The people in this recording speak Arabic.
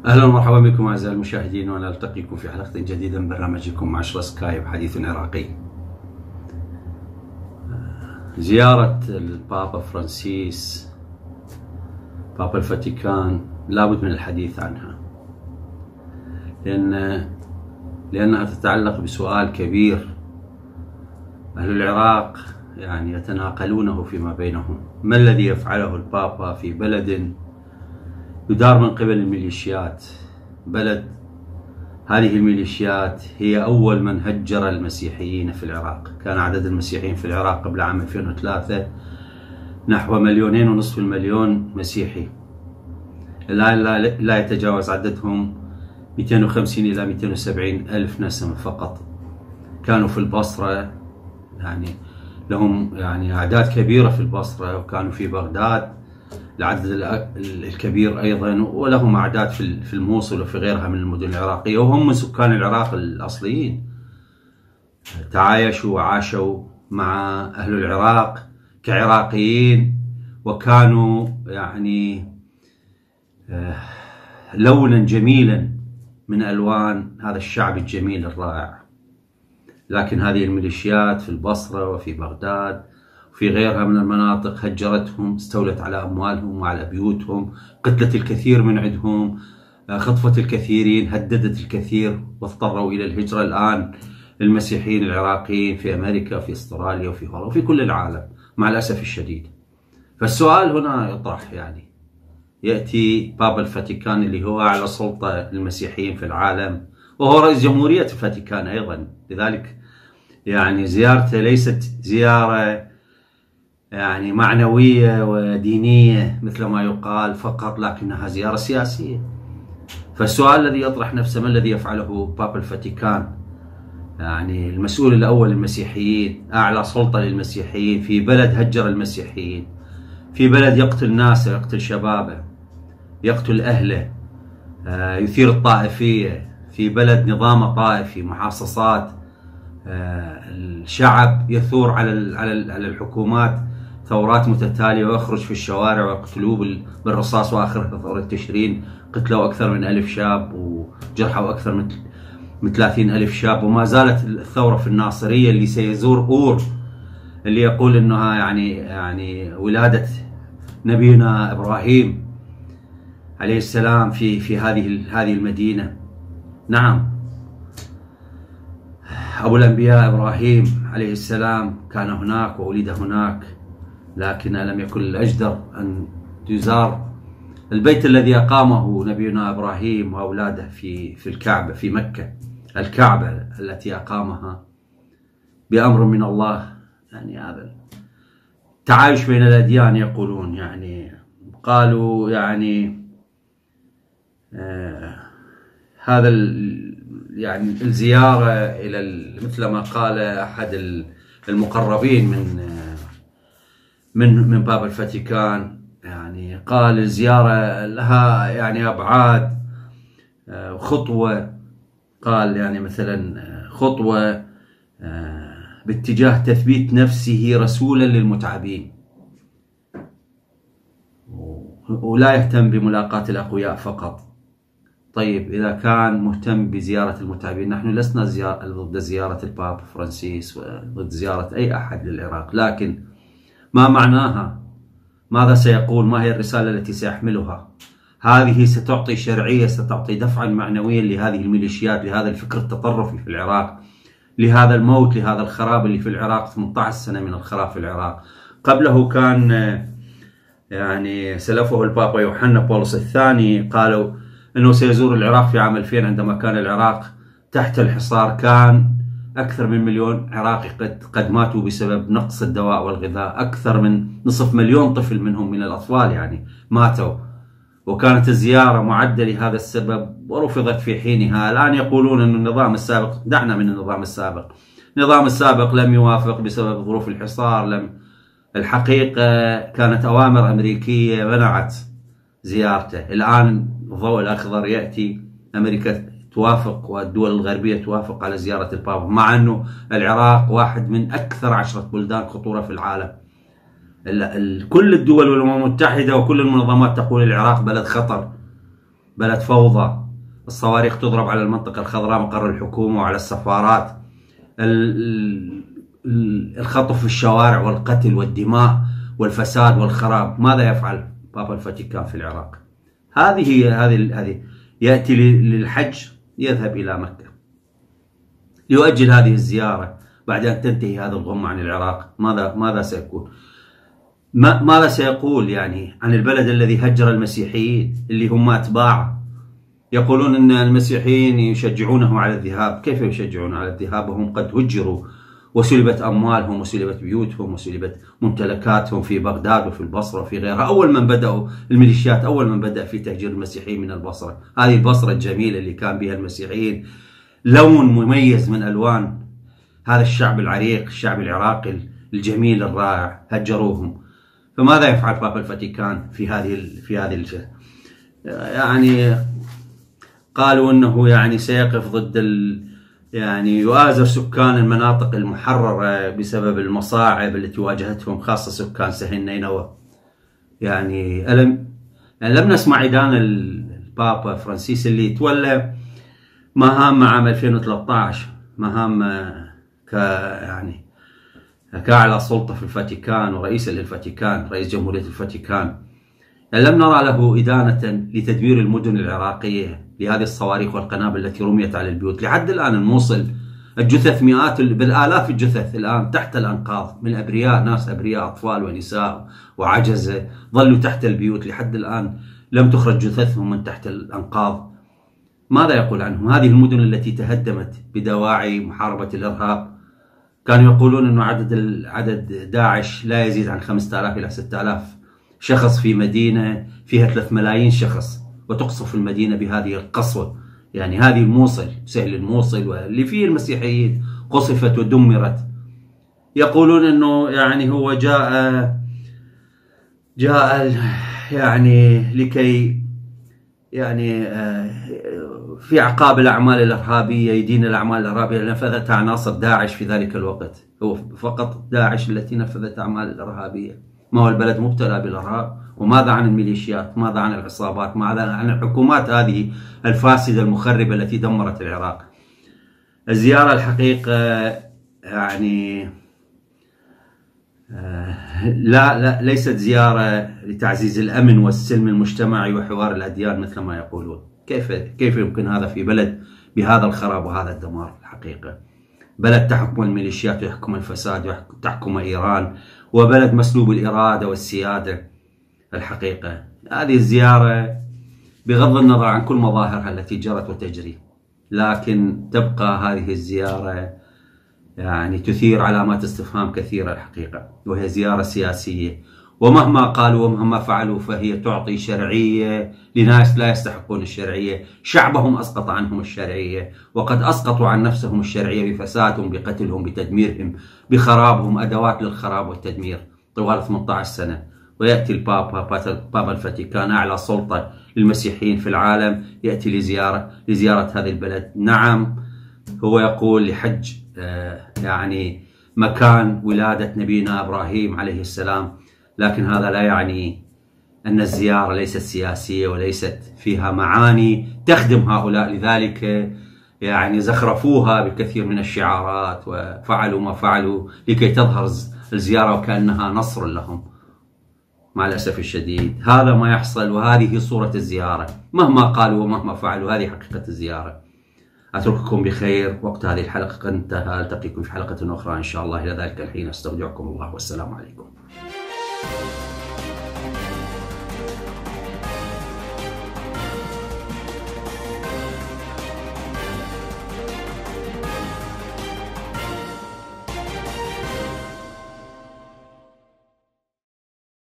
أهلا ومرحبا بكم أعزائي المشاهدين، وأنا ألتقيكم في حلقة جديدة من برنامجكم 10 سكايب حديث عراقي. زيارة البابا فرانسيس بابا الفاتيكان لابد من الحديث عنها، لأنها تتعلق بسؤال كبير. أهل العراق يتناقلونه فيما بينهم: ما الذي يفعله البابا في بلد يدار من قبل الميليشيات؟ بلد هذه الميليشيات هي أول من هجر المسيحيين في العراق. كان عدد المسيحيين في العراق قبل عام 2003 نحو 2.5 مليون مسيحي. الآن لا يتجاوز عددهم 250 إلى 270 ألف نسمة فقط. كانوا في البصرة، لهم أعداد كبيرة في البصرة، وكانوا في بغداد العدد الكبير أيضا، ولهم أعداد في الموصل وفي غيرها من المدن العراقية، وهم من سكان العراق الأصليين. تعايشوا وعاشوا مع أهل العراق كعراقيين، وكانوا لونا جميلا من ألوان هذا الشعب الجميل الرائع. لكن هذه الميليشيات في البصرة وفي بغداد وفي غيرها من المناطق هجرتهم، استولت على أموالهم وعلى بيوتهم، قتلت الكثير من عندهم، خطفت الكثيرين، هددت الكثير، واضطروا إلى الهجرة. الآن المسيحيين العراقيين في أمريكا، في أستراليا، وفي هولندا، وفي كل العالم مع الأسف الشديد. فالسؤال هنا يطرح، يأتي بابا الفاتيكان اللي هو أعلى سلطة للمسيحيين في العالم، وهو رئيس جمهورية الفاتيكان أيضا. لذلك زيارته ليست زيارة معنوية ودينية مثل ما يقال فقط، لكنها زيارة سياسية. فالسؤال الذي يطرح نفسه: ما الذي يفعله بابا الفاتيكان؟ المسؤول الأول للمسيحيين، أعلى سلطة للمسيحيين، في بلد هجر المسيحيين، في بلد يقتل ناسه، يقتل شبابه، يقتل أهله، يثير الطائفية، في بلد نظام طائفي، محاصصات، الشعب يثور على الحكومات ثورات متتالية، ويخرج في الشوارع ويقتلوه بالرصاص. وآخر ثورة تشرين قتلوا أكثر من 1000 شاب وجرحوا أكثر من 30 ألف شاب. وما زالت الثورة في الناصرية اللي سيزور أور، اللي يقول أنها ولادة نبينا إبراهيم عليه السلام في هذه المدينة. نعم، أبو الأنبياء إبراهيم عليه السلام كان هناك وولد هناك، لكن ألم يكن الأجدر أن يزار البيت الذي أقامه نبينا إبراهيم وأولاده في الكعبة في مكة، الكعبة التي أقامها بأمر من الله. هذا تعايش بين الأديان يقولون. قالوا هذا الزيارة إلى مثل ما قال أحد المقربين من بابا الفاتيكان، قال الزيارة لها أبعاد، خطوة، قال مثلا خطوة باتجاه تثبيت نفسه رسولا للمتعبين، ولا يهتم بملاقاة الأقوياء فقط. طيب، إذا كان مهتم بزيارة المتعبين، نحن لسنا ضد زيارة البابا فرانسيس وضد زيارة أي أحد للعراق، لكن ما معناها؟ ماذا سيقول؟ ما هي الرسالة التي سيحملها؟ هذه ستعطي شرعية، ستعطي دفعا معنويا لهذه الميليشيات، لهذا الفكر التطرفي في العراق، لهذا الموت، لهذا الخراب اللي في العراق. 18 سنة من الخراب في العراق. قبله كان سلفه البابا يوحنا بولس الثاني، قالوا أنه سيزور العراق في عام 2000 عندما كان العراق تحت الحصار. كان أكثر من 1 مليون عراقي قد ماتوا بسبب نقص الدواء والغذاء، أكثر من 500,000 طفل منهم من الأطفال ماتوا، وكانت الزيارة معدة لهذا السبب ورفضت في حينها. الآن يقولون أن النظام السابق، دعنا من النظام السابق لم يوافق بسبب ظروف الحصار. الحقيقة كانت أوامر أمريكية منعت زيارته. الآن الضوء الأخضر يأتي، أمريكا توافق والدول الغربية توافق على زيارة البابا، مع أنه العراق واحد من أكثر 10 بلدان خطورة في العالم. كل الدول والأمم المتحدة وكل المنظمات تقول العراق بلد خطر. بلد فوضى، الصواريخ تضرب على المنطقة الخضراء مقر الحكومة وعلى السفارات، الخطف في الشوارع والقتل والدماء والفساد والخراب. ماذا يفعل بابا الفاتيكان في العراق؟ هذه يأتي للحج، يذهب إلى مكة ليؤجل هذه الزيارة بعد أن تنتهي هذا الغم عن العراق. ماذا سيكون؟ ماذا سيقول يعني عن البلد الذي هجر المسيحيين اللي هم أتباعه؟ يقولون أن المسيحيين يشجعونه على الذهاب. كيف يشجعون على الذهاب وهم قد هجروا وسلبت أموالهم وسلبت بيوتهم وسلبت ممتلكاتهم في بغداد وفي البصرة وفي غيرها؟ أول من بدأوا الميليشيات، أول من بدأ في تهجير المسيحيين من البصرة، هذه البصرة الجميلة اللي كان بها المسيحيين لون مميز من ألوان هذا الشعب العريق، الشعب العراقي الجميل الرائع، هجروهم. فماذا يفعل بابا الفاتيكان في هذه الجهة؟ يعني قالوا انه يعني سيقف ضد يعني يؤازر سكان المناطق المحررة بسبب المصاعب التي واجهتهم، خاصة سكان سهل نينوى. يعني لم نسمع إدانة البابا فرانسيس اللي تولى مهام عام 2013، مهام يعني كأعلى سلطة في الفاتيكان ورئيس للفاتيكان، رئيس جمهورية الفاتيكان. يعني لم نرى له إدانة لتدمير المدن العراقية لهذه الصواريخ والقنابل التي رميت على البيوت. لحد الآن الموصل الجثث مئات بالآلاف الجثث الآن تحت الأنقاض من أبرياء، ناس أبرياء، أطفال ونساء وعجزة ظلوا تحت البيوت لحد الآن لم تخرج جثثهم من تحت الأنقاض. ماذا يقول عنهم؟ هذه المدن التي تهدمت بدواعي محاربة الإرهاب. كانوا يقولون أنه عدد داعش لا يزيد عن 5000 إلى 6000 شخص في مدينة فيها 3 ملايين شخص، وتقصف المدينة بهذه القسوة. يعني هذه الموصل، سهل الموصل واللي فيه المسيحيين قصفت ودمرت. يقولون أنه يعني هو جاء يعني لكي يعني في أعقاب الأعمال الإرهابية، يدين الأعمال الإرهابية اللي نفذتها عناصر داعش في ذلك الوقت. هو فقط داعش التي نفذت أعمال الإرهابية، ما هو البلد مبتلى بالإرهاب. وماذا عن الميليشيات؟ ماذا عن العصابات؟ ماذا عن الحكومات هذه الفاسدة المخربة التي دمرت العراق؟ الزيارة الحقيقة يعني ليست زيارة لتعزيز الأمن والسلم المجتمعي وحوار الأديان مثل ما يقولون. كيف يمكن هذا في بلد بهذا الخراب وهذا الدمار؟ الحقيقة بلد تحكم الميليشيات ويحكم الفساد وتحكم إيران، وبلد مسلوب الإرادة والسيادة. الحقيقة هذه الزيارة بغض النظر عن كل مظاهرها التي جرت وتجري، لكن تبقى هذه الزيارة يعني تثير علامات استفهام كثيرة الحقيقة، وهي زيارة سياسية. ومهما قالوا ومهما فعلوا فهي تعطي شرعية لناس لا يستحقون الشرعية. شعبهم أسقط عنهم الشرعية، وقد أسقطوا عن نفسهم الشرعية بفسادهم، بقتلهم، بتدميرهم، بخرابهم، أدوات للخراب والتدمير طوال 18 سنة. ويأتي بابا الفاتيكان أعلى سلطة للمسيحيين في العالم، يأتي لزيارة هذه البلد. نعم، هو يقول لحج يعني مكان ولادة نبينا إبراهيم عليه السلام، لكن هذا لا يعني أن الزيارة ليست سياسية وليست فيها معاني تخدم هؤلاء. لذلك يعني زخرفوها بكثير من الشعارات وفعلوا ما فعلوا لكي تظهر الزيارة وكأنها نصر لهم. مع الأسف الشديد هذا ما يحصل، وهذه صورة الزيارة. مهما قالوا ومهما فعلوا هذه حقيقة الزيارة. أترككم بخير، وقت هذه الحلقة قد انتهى. ألتقيكم في حلقة أخرى إن شاء الله. إلى ذلك الحين أستودعكم الله، والسلام عليكم.